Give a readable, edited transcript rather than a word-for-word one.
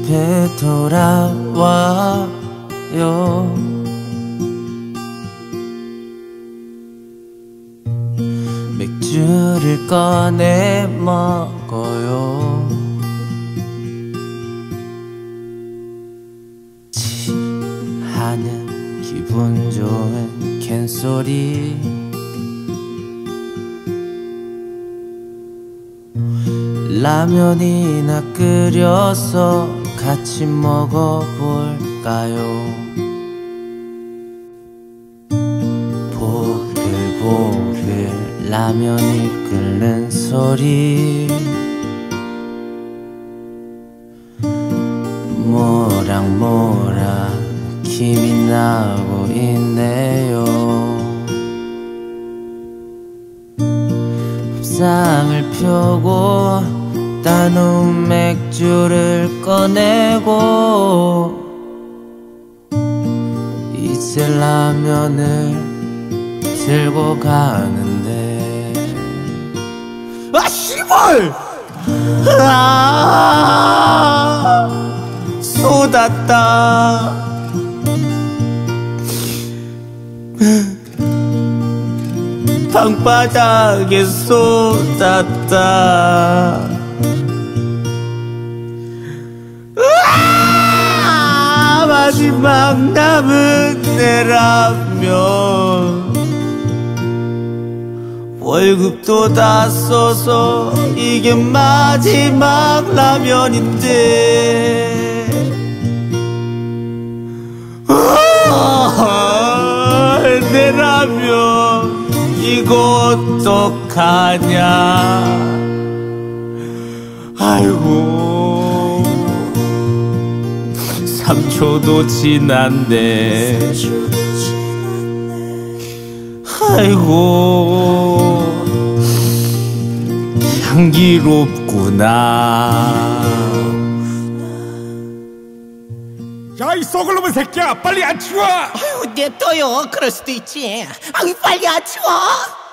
집에 돌아와요. 맥주를 꺼내 먹어요. 하는 기분 좋은 캔소리. 라면이나 끓여서 같이 먹어볼까요? 보글보글 라면이 끓는 소리. 모락모락 김이 나고 있네요. 밥상을 펴고 따놓은 맥주를 꺼내고 이제 라면을 들고 가는데 아 씨발! 쏟았다. 방바닥에 쏟았다. 마지막 남은 내 라면. 월급도 다 써서 이게 마지막 라면인데 내 라면 이거 어떡하냐. 아이고 3초도 지났네. 아이고 향기롭구나. 야, 이 썩을 놈의 새끼야, 빨리 안 치워! 아유, 냅둬요. 그럴 수도 있지. 아유, 빨리 안 치워.